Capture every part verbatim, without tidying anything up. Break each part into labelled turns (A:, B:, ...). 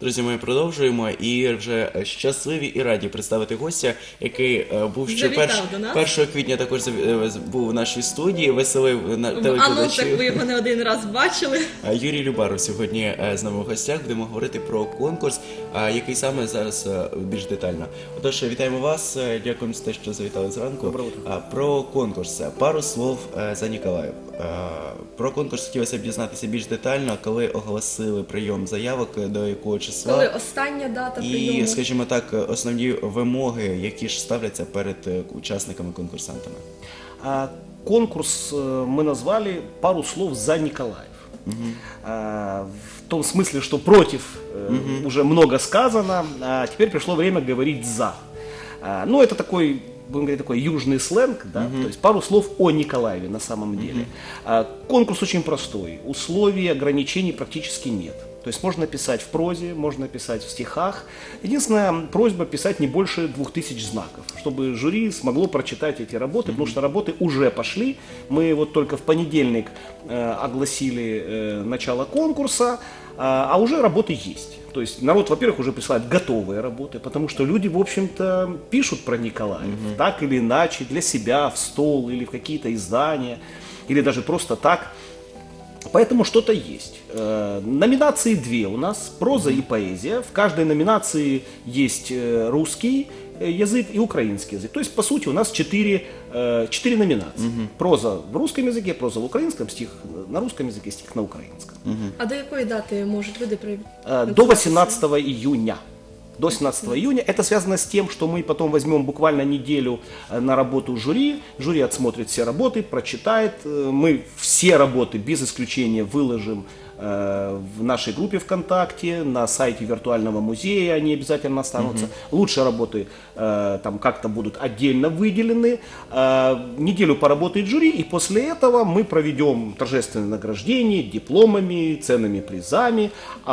A: Друзі, ми продовжуємо і вже щасливі і раді представити гостя, який був ще перш, першого квітня також був у нашій студії, веселив на телеглядачів.
B: А ну, так ви його не один раз бачили.
A: Юрій Любаров сьогодні з нами в гостях. Будемо говорити про конкурс, який саме зараз більш детально. Отож, вітаємо вас, дякуємо за те, що завітали зранку.
C: Доброго утра.
A: Про конкурс. Пару слов за Ніколаїв. Про конкурс хотілося б дізнатися більш детально, коли оголосили прийом заявок, до якого числа.
B: Коли остання дата прийому.
A: І, скажімо так, основні вимоги, які ж ставляться перед учасниками-конкурсантами.
C: Конкурс мы назвали «Пару слов за Николаев». Угу. В том смысле, что против угу. уже много сказано, а теперь пришло время говорить «за». Ну, это такой, будем говорить, такой южный сленг, да? Uh-huh. То есть пару слов о Николаеве на самом деле. Uh-huh. Конкурс очень простой, условий, ограничений практически нет. То есть можно писать в прозе, можно писать в стихах. Единственная просьба писать не больше двух тысяч знаков, чтобы жюри смогло прочитать эти работы, uh-huh. потому что работы уже пошли. Мы вот только в понедельник э, огласили э, начало конкурса, э, а уже работы есть. То есть народ, во-первых, уже присылает готовые работы, потому что люди, в общем-то, пишут про Николаев, uh-huh. так или иначе, для себя, в стол или в какие-то издания, или даже просто так. Поэтому что-то есть. Э, номинации две у нас, проза и поэзия. В каждой номинации есть русский язык и украинский язык. То есть, по сути, у нас четыре, э, четыре номинации. Угу. Проза в русском языке, проза в украинском, стих на русском языке, стих на украинском.
B: Угу. А до какой даты может люди пройти?
C: Э, до восемнадцатого июня. До семнадцатого июня. Это связано с тем, что мы потом возьмем буквально неделю на работу жюри. Жюри отсмотрит все работы, прочитает. Мы все работы без исключения выложим в нашей группе ВКонтакте, на сайте виртуального музея они обязательно останутся. Uh-huh. Лучшие работы э, там как-то будут отдельно выделены. Э, неделю поработает жюри, и после этого мы проведем торжественное награждение дипломами, ценными призами.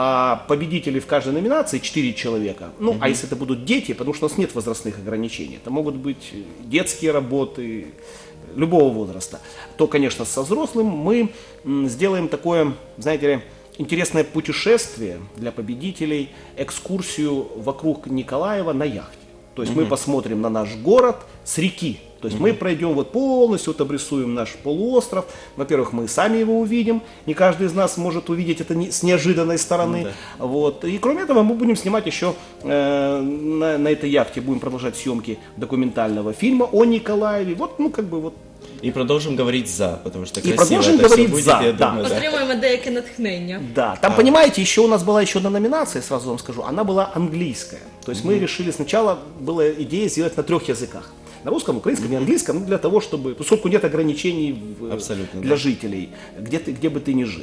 C: А победители в каждой номинации четыре человека. Ну, uh-huh. а если это будут дети, потому что у нас нет возрастных ограничений, это могут быть детские работы любого возраста, то, конечно, со взрослым мы сделаем такое, знаете ли, интересное путешествие для победителей, экскурсию вокруг Николаева на яхте. То есть mm-hmm. мы посмотрим на наш город с реки. То есть mm-hmm. мы пройдем вот полностью, вот обрисуем наш полуостров. Во-первых, мы сами его увидим. Не каждый из нас может увидеть это не, с неожиданной стороны. Mm-hmm. Вот. И кроме этого мы будем снимать еще э, на, на этой яхте, будем продолжать съемки документального фильма о Николаеве. Вот, ну как бы вот.
A: И продолжим говорить за, потому что
C: и
A: красиво это
C: говорить
A: все будет,
C: за,
A: я
C: да.
A: думаю, да.
B: Отримуємо деяке натхнення.
C: Да, там, а. понимаете, еще у нас была еще одна номинация, сразу вам скажу, она была английская. То есть mm-hmm. мы решили сначала, была идея сделать на трех языках. На русском, украинском и английском, ну, для того, чтобы, поскольку нет ограничений в, для да. жителей, где, ты, где бы ты ни жил.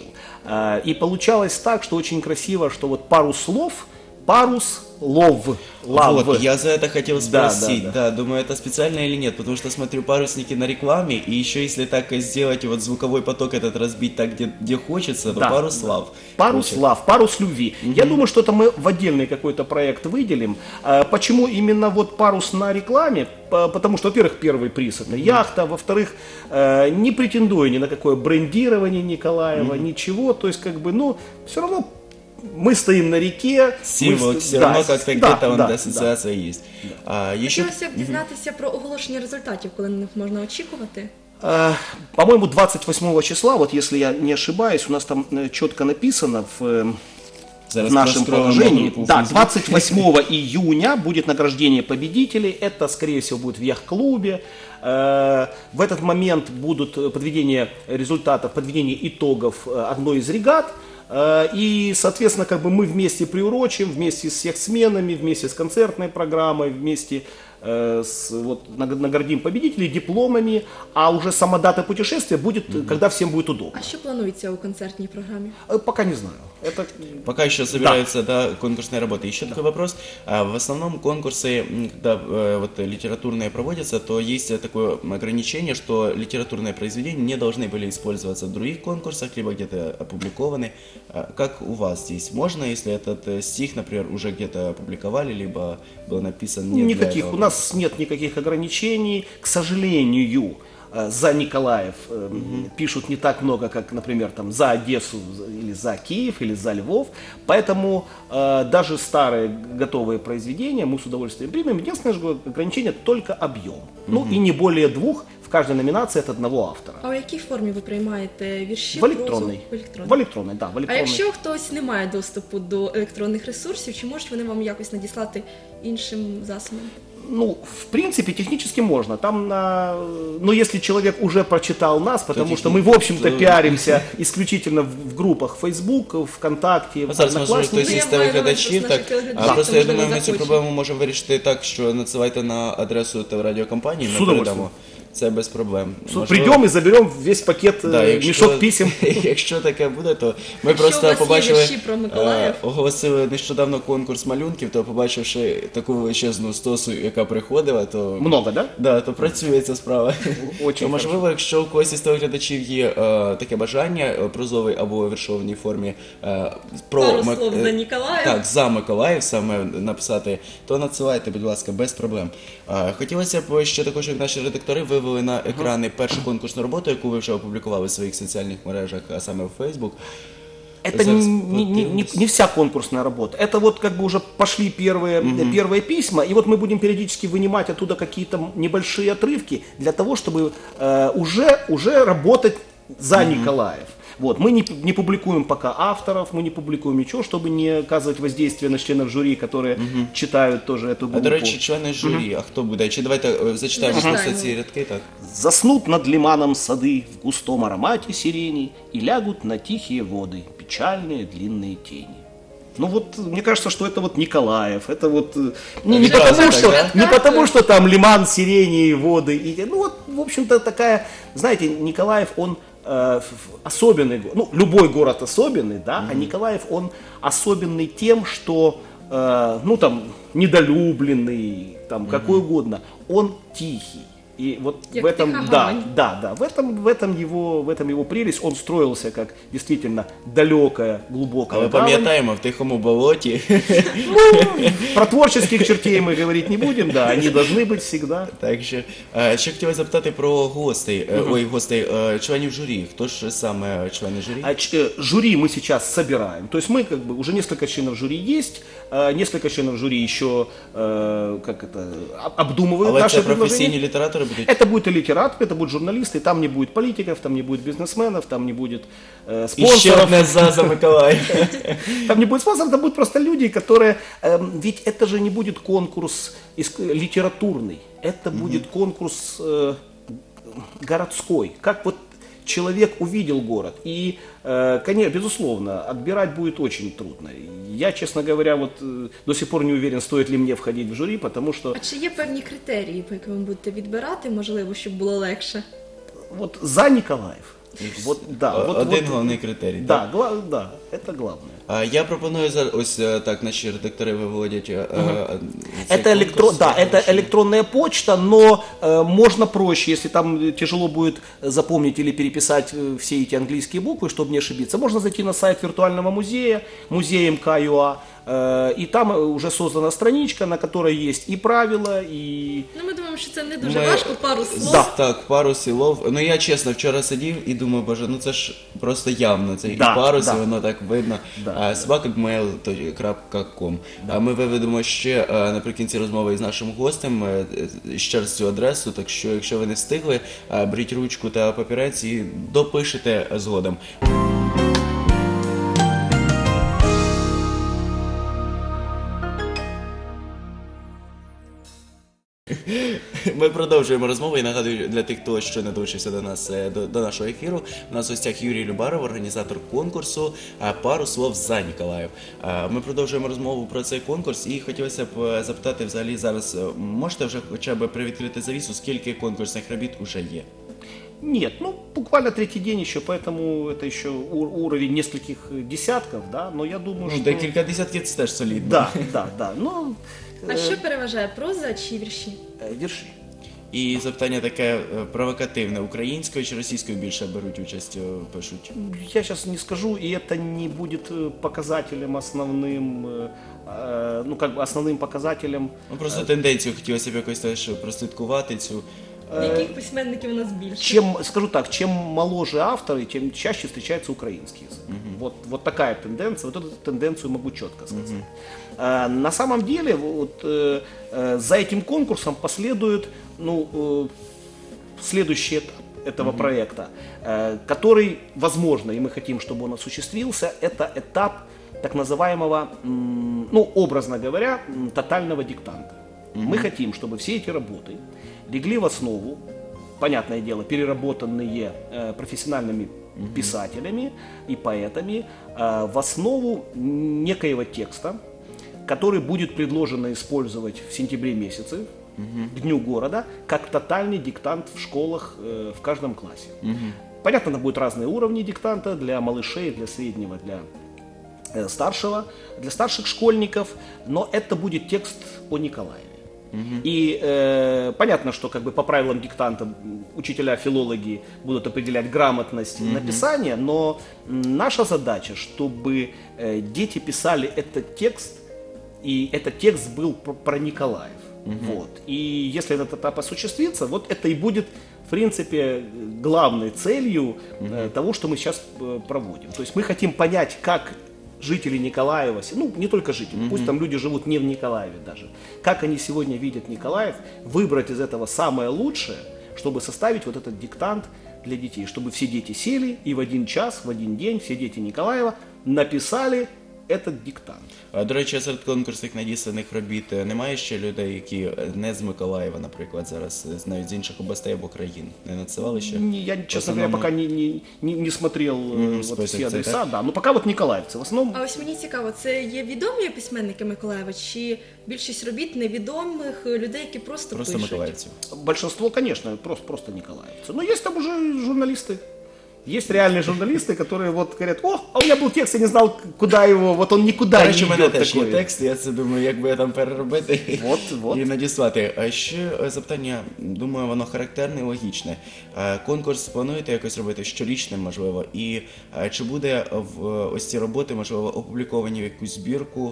C: И получалось так, что очень красиво, что вот пару слов, парус, лов, лав.
A: Вот, я за это хотел спросить,
C: да, да,
A: да, думаю, это специально или нет, потому что смотрю парусники на рекламе, и еще если так сделать, вот звуковой поток этот разбить так, где, где хочется, то да. парус лав.
C: Парус Получается. Лав, парус любви. Угу. Я думаю, что это мы в отдельный какой-то проект выделим. Почему именно вот парус на рекламе? Потому что, во-первых, первый приз это яхта, во-вторых, не претендуя ни на какое брендирование Николаева, угу. ничего, то есть как бы, ну, все равно мы стоим на реке.
A: Символ,
C: мы...
A: все
C: да,
A: равно как-то
C: да,
A: где-то
C: да,
A: ассоциация
C: да.
A: есть. А, еще...
B: Хотілося б дізнатися про оголошення результатів, коли на них можна очікувати.
C: А, по-моему, двадцать восьмого числа, вот если я не ошибаюсь, у нас там четко написано в, в нашем положении. Да, двадцать восьмого июня будет награждение победителей. Это, скорее всего, будет в яхт-клубе. В этот момент будут подведение результатов, подведение итогов одной из регат. И, соответственно, как бы мы вместе приурочим, вместе с яхтсменами, вместе с концертной программой, вместе э, с, вот, наградим победителей дипломами, а уже сама дата путешествия будет, mm-hmm. когда всем будет удобно.
B: А что планируется у концертной программе?
C: Пока не знаю. Это...
A: Пока еще собираются да. Да, конкурсные работы. Еще да. такой вопрос. В основном конкурсы, когда вот, литературные проводятся, то есть такое ограничение, что литературные произведения не должны были использоваться в других конкурсах, либо где-то опубликованы. Как у вас здесь? Можно, если этот стих, например, уже где-то опубликовали, либо был написан не
C: Никаких.
A: для этого?
C: У нас нет никаких ограничений. К сожалению, э, за Николаев э, угу. пишут не так много, как, например, там, за Одессу или за Киев или за Львов. Поэтому э, даже старые готовые произведения мы с удовольствием примем. Единственное ограничение только объем. Угу. Ну и не более двух в каждой номинации от одного автора.
B: А у якій формі ви приймаєте вірші?
C: В електронній.
B: В електронній.
C: В електронній, да, в електронній.
B: А якщо хтось не має доступу до електронних ресурсів, чи можуть вони вам якось надіслати іншим засобом?
C: Ну, в принципе, технически можно. Там, на... ну, если человек уже прочитал нас, потому то что мы, в общем-то, то... пиаримся исключительно в, в группах Facebook, ВКонтакте, в
A: Одноклассниках. Хтось із телеглядачів, так, а просто я думаю, ми цю проблему можемо вирішити так, що надсилайте на адресу телерадіокомпанії, ми передамо. Це без проблем.
C: Можливо, прийдемо і заберемо весь пакет, да, якщо, мішок писем.
A: Якщо таке буде, то ми якщо просто побачили, оголосили нещодавно конкурс малюнків, то побачивши таку величезну стосу, яка приходила, то...
C: Много, да?
A: Да, то працює ця справа. Очень то, можливо, якщо у когось із телеглядачів є е, таке бажання, е, прозовий або віршованій формі, е, про...
B: Пару слов за Ніколаїв.
A: Так, за Миколаїв саме написати, то надсилайте, будь ласка, без проблем. Е, хотілося б ще також, як наші редактори, ви вивели на екрани першу конкурсну роботу, яку ви вже опублікували в своїх соціальних мережах, а саме в Facebook.
C: Это не, не, не, не вся конкурсная работа. Это вот как бы уже пошли первые, угу. первые письма, и вот мы будем периодически вынимать оттуда какие-то небольшие отрывки для того, чтобы э, уже, уже работать за угу. Николаев. Вот. Мы не, не публикуем пока авторов, мы не публикуем ничего, чтобы не оказывать воздействие на членов жюри, которые угу. читают тоже эту группу.
A: А, до речі, члени журі, угу. а хто буде? Чи давайте зачитаємо угу. просто ці рядки, так?
C: Заснут над лиманом сады в густом аромате сирени и лягут на тихие воды печальные длинные тени. Ну вот, мне кажется, что это вот Николаев, это вот не, не, потому, что, не потому, что там лиман, сирени, воды, и, ну вот, в общем-то, такая, знаете, Николаев, он э, особенный, ну, любой город особенный, да, mm-hmm. а Николаев, он особенный тем, что, э, ну, там, недолюбленный, там, mm-hmm. какой угодно, он тихий. И вот
B: Як
C: в этом, да,
B: гавань.
C: да, да, в этом, в этом его, в этом его прелесть. Он строился как действительно далекая, глубокая
A: гавань. Але пам'ятаємо, в тихому болоті.
C: Ну, про творческих чертей мы говорить не будем, да, они должны быть всегда.
A: Так що, ще хотіла запитати про гостей, uh-huh. ой, гостей, членів жюри. Хто ж саме члени жюри?
C: А, ч, жюри мы сейчас собираем. То есть мы как бы уже несколько членов жюри есть, несколько членов жюри еще как это обдумывают
A: Але
C: наши
A: це
C: предложения.
A: професійні літератори будуть?
C: Это будут и литераторы, это будут журналисты, там не будет политиков, там не будет бизнесменов, там не будет э, спонсоров.
A: Еще одна за, за Миколаев.
C: Там не будет спонсоров, там будут просто люди, которые... Э, ведь это же не будет конкурс литературный, это будет конкурс э, городской. Как вот человек увидел город. И, э, конечно, безусловно, отбирать будет очень трудно. Я, честно говоря, вот э, до сих пор не уверен, стоит ли мне входить в жюри, потому что...
B: А чи є певні критерії, по яким ви будете відбирати, можливо, щоб було легше?
C: Вот за Николаев. Вот, да, вот,
A: Один
C: вот,
A: головний критерій.
C: Да,
A: так?
C: гла, да, это главное.
A: А я пропоную зараз, ось так наші редактори виводять.
C: Uh-huh. Это, электро... да, это электронная почта, но э, можно проще, если там тяжело будет запомнить или переписать все эти английские буквы, чтобы не ошибиться. Можно зайти на сайт виртуального музея, музей эм ка ю а, э, и там уже создана страничка, на которой есть и правила, и...
B: Ну, ми думаємо, що це не дуже
A: Ми...
B: важко, пару слов.
C: Да.
A: Так, пару слов. Ну я чесно вчора сидів і думав, боже, ну це ж просто явно, це
C: да,
A: і парус,
C: да.
A: і воно так видно.
C: Да.
A: А, собака мейл крапка ком. А ми виведемо ще а, наприкінці розмови із нашим гостем а, ще раз цю адресу, так що якщо ви не встигли, а, беріть ручку та папірець і допишете згодом. Ми продовжуємо розмову і нагадую для тих, хто ще не долучився до нас, до, до нашого ефіру. У нас в гостях Юрій Любаров, організатор конкурсу «Пару слов за Ніколаїв». Ми продовжуємо розмову про цей конкурс і хотілося б запитати взагалі зараз, можете вже хоча б привідкрити завісу, скільки конкурсних робіт уже є?
C: Нет, ну буквально третий день еще, поэтому это еще уровень нескольких десятков, да, но я думаю,
A: ну,
C: что...
A: Декілька десятків це теж солідно.
C: Да, да, да, ну...
B: А що переважає, проза чи вірші?
C: Вірші.
A: І запитання таке провокативне, українською чи російською більше беруть участь, пишуть?
C: Я сейчас не скажу, и это не будет показателем основным, ну как бы основным показателем.
A: Ну просто тенденцію хотілося б якось теж прослідкувати цю.
B: Яких письменників у нас більше?
C: Чем, скажу так, чем моложе авторы, тем чаще встречается украинский язык.
A: Мгм.
C: Вот, вот такая тенденция, вот эту тенденцию могу четко сказать. А, на самом деле, вот, э, э, за этим конкурсом последует ну, э, следующий этап этого проекта, э, который, возможно, и мы хотим, чтобы он осуществился, это этап так называемого, м, ну, образно говоря, м, тотального диктанта. Мы хотим, чтобы все эти работы легли в основу, понятное дело, переработанные э, профессиональными писателями и поэтами, э, в основу некоего текста, который будет предложено использовать в сентябре месяце, к Дню города, как тотальный диктант в школах э, в каждом классе. Понятно, там будут разные уровни диктанта для малышей, для среднего, для э, старшего, для старших школьников, но это будет текст о Николаеве. И э, понятно, что как бы по правилам диктанта учителя-филологи будут определять грамотность написания, но м, наша задача, чтобы э, дети писали этот текст, и этот текст был про, про Николаев. Вот. И если этот этап осуществится, вот это и будет, в принципе, главной целью э, того, что мы сейчас э, проводим. То есть мы хотим понять, как жители Николаева, ну не только жители, mm-hmm. пусть там люди живут не в Николаеве даже, как они сегодня видят Николаев, выбрать из этого самое лучшее, чтобы составить вот этот диктант для детей, чтобы все дети сели и в один час, в один день все дети Николаева написали этот диктант.
A: А, до речі, серед конкурсних надісланих робіт е, немає ще людей, які не з Миколаєва, наприклад, зараз е, навіть з інших областей або країн? Не надсилали ще?
C: Не, я, честно говоря,
A: основному-
C: пока не, не, не, не смотрел э,
A: Мгм,
C: вот
A: список
C: все
A: цей,
C: адреса,
A: так?
C: да, но пока вот николаевцы. В основном
B: А ось мені цікаво, це є відомі письменники Миколаєва, чи більшість робіт невідомих людей, які просто,
A: Просто
B: пишуть?
A: миколаївців.
C: большинство, конечно, просто, просто николаевцы. Но есть там уже журналисты. Есть реальные журналисты, которые вот говорят, о, а у меня был текст, я не знал, куда его, вот он никуда
A: До
C: не
A: речі, у мене
C: идет
A: теж є
C: такой.
A: текст, я це думаю, як би я там переробити
C: Вот, вот.
A: і надіслати. А ще е, запитання, думаю, воно характерне і логічне. Е, Конкурс плануєте якось робити щорічним, можливо, і е, чи буде в е, ось ці роботи, можливо, опубліковані в якусь збірку,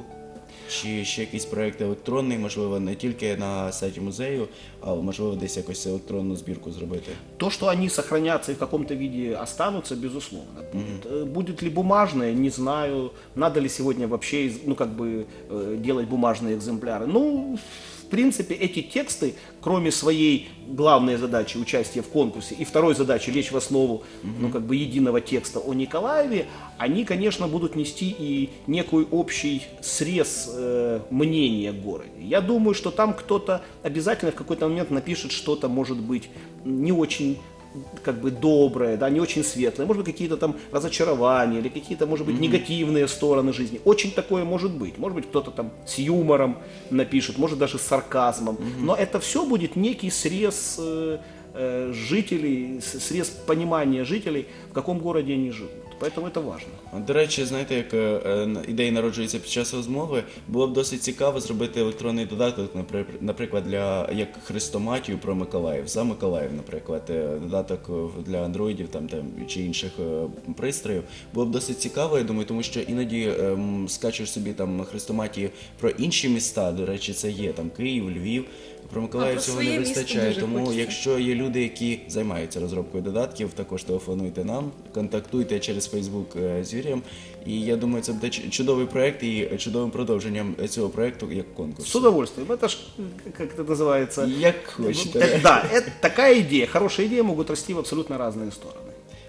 A: чи ще якийсь проєкт електронний, можливо, не тільки на сайті музею, а можливо десь якось електронну збірку зробити?
C: То, что они сохранятся и в каком-то виде останутся, безусловно. Будет, Э, будет ли бумажное, не знаю. Надо ли сегодня вообще, из- ну, как бы, э, делать бумажные экземпляры. Ну, в принципе, эти тексты, кроме своей главной задачи участия в конкурсе и второй задачи лечь в основу, ну, как бы, единого текста о Николаеве, они, конечно, будут нести и некий общий срез э, мнения о городе. Я думаю, что там кто-то обязательно в какой-то момент напишет что-то, может быть, не очень как бы доброе, да, не очень светлое, может быть, какие-то там разочарования или какие-то, может быть, негативные стороны жизни. Очень такое может быть. Может быть, кто-то там с юмором напишет, может, даже с сарказмом. Но это все будет некий срез э, э, жителей, с- срез понимания жителей, в каком городе они живут. Поэтому это важно.
A: До речі, знаєте, як е, е, ідеї народжуються під час розмови, було б досить цікаво зробити електронний додаток, напри- наприклад, для як хрестоматію про Миколаїв, за Миколаїв, наприклад, е, додаток е, для андроїдів там, там чи інших е, пристроїв. Було б досить цікаво, я думаю, тому що іноді е, м, скачуєш собі там хрестоматії про інші міста. До речі, це є там Київ, Львів. Про Миколаїв
B: А, про
A: цього
B: своє
A: не
B: місто
A: вистачає,
B: дуже
A: тому
B: хочеться.
A: якщо є люди, які займаються розробкою додатків, також телефонуйте нам, контактуйте через Фейсбук е, з Юрієм. І я думаю, це буде ч- чудовий проект і чудовим продовженням цього проекту як конкурс.
C: С удовольствием. Это ж, как это называется...
A: Як хочете.
C: Э, Да, это такая идея. Хорошие идеи могут расти в абсолютно разные стороны.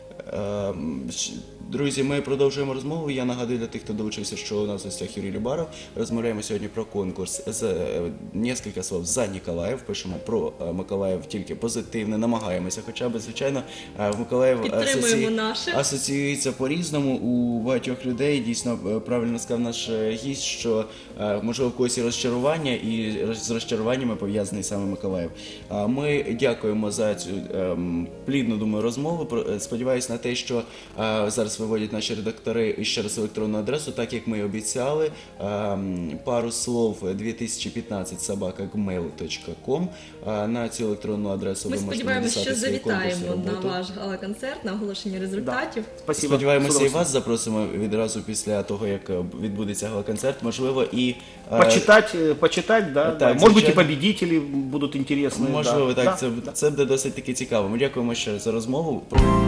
A: Ем, щ- Друзі, ми продовжуємо розмову. Я нагадую для тих, хто долучився, що у нас в гостях Юрій Любаров. Розмовляємо сьогодні про конкурс з е, кілька слов за Ніколаїв. Пишемо про е, Миколаїв тільки позитивне, намагаємося. Хоча б, звичайно, е, в Миколаїв
B: Підтримуємо наше.
A: асоціюється по-різному у багатьох людей. Дійсно, е, правильно сказав наш е, гість, що е, можливо в когось і розчарування, і роз- з розчаруваннями пов'язаний саме Миколаїв. А ми дякуємо за цю ем, плідну, думаю, розмову. Про- е, Сподіваюся, сподіваюся на те, що е, зараз виводять наші редактори і ще раз електронну адресу, так як ми і обіцяли. Е, пару слов дві тисячі п'ятнадцять собака гмейл точка ком. Е, на цю електронну адресу
B: Ми
A: ви можете
B: сподіваємося,
A: написати
B: що
A: свої конкурсні
B: завітаємо на
A: роботи.
B: ваш гала-концерт, на оголошення результатів.
C: Спасибо.
A: Сподіваємося, і
C: Удовольствие.
A: вас запросимо відразу після того, як е, відбудеться гала-концерт. Можливо, і е,
C: Почитать, э, почитать, да,
A: Так,
C: да. Может быть, и
A: звичайно.
C: победители будут интересны.
A: можливо,
C: да.
A: так,
C: Да,
A: це,
C: да.
A: це буде досить таки цікаво. Ми дякуємо ще за розмову.